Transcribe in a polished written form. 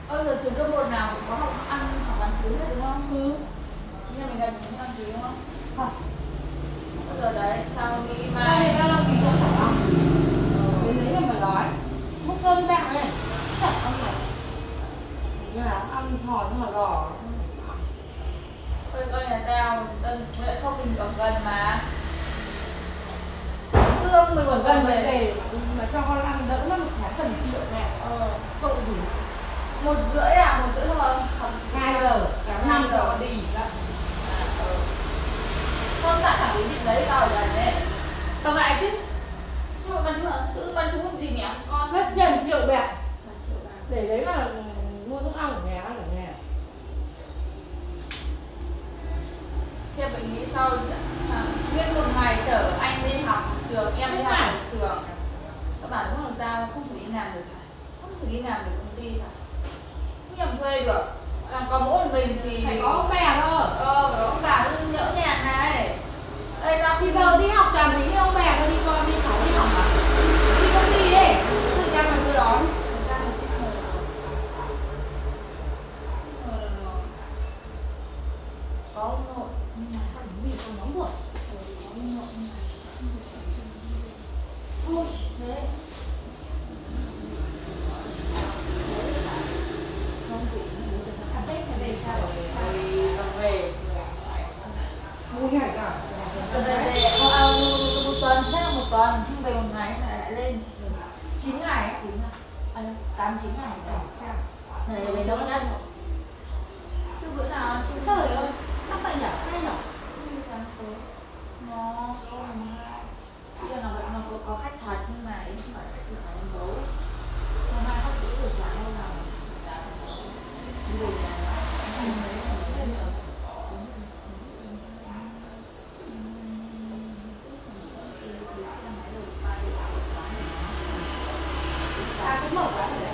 Giờ trường cấp 1 nào cũng có học bán chú hết đúng không? Ừ. Nhưng mình cần chúng ăn chú đúng không? Không. Giờ đấy, sao nghĩ Đây mai người ta làm gì cho chẳng lắm. Đến đấy là mà nói. Múc cơm bạc này. Chẳng ăn này. Như là ăn thòn nhưng mà giò. Thôi coi nhà tao, vậy không mình ở gần mà. Cơm mình Ở gần về mà cho con ăn đỡ mất một tháng tầm triệu nè. Cậu đủ 1,5 à? 1,5 thôi không? 2 giờ, cả 5 giờ đi. Con đã thẳng ý định đấy tao ở gần đấy. Tao ngại chứ. Nhưng mà bán chú gì mẹ con? Rất tiền triệu bạc. 3 triệu bạc. Để đấy mà mua thức ăn ở nhà, ăn ở nhà. Thế mình nghĩ sau nguyên một ngày chở anh đi học trường, em đi học ở trường. Các bạn cũng làm sao không thể đi làm được, không thể đi làm được công ty sao? Không nhầm thuê được. Còn mỗi mình thì Phải có ông bà thôi. phải có ông bà cứ nhỡ nhàng này. Đây tao Thì giờ đi học làm tí ông bà có đi con đi cháu đi học à? Đi công ty ấy, thời gian mà đưa đón. có ông nội nhưng mà Ăn gì còn nóng ruột. có ông nội nhưng mà ôi thế không chỉ Ăn Tết này về sao rồi? về Mua ngày cả. về một tuần, chắc là một tuần, nhưng về một ngày lại lên 9 ngày, 8-9 ngày Sao? này về đâu nhất chứ bữa nào Trời ơi, sắp vậy nhở? Hay nhở? sáng tối nó bây giờ nó có khách thật nhưng mà ý không phải khách từ sáng đến tối, hôm nay khách từ buổi sáng đâu nào đi về À, cũng mở quán rồi.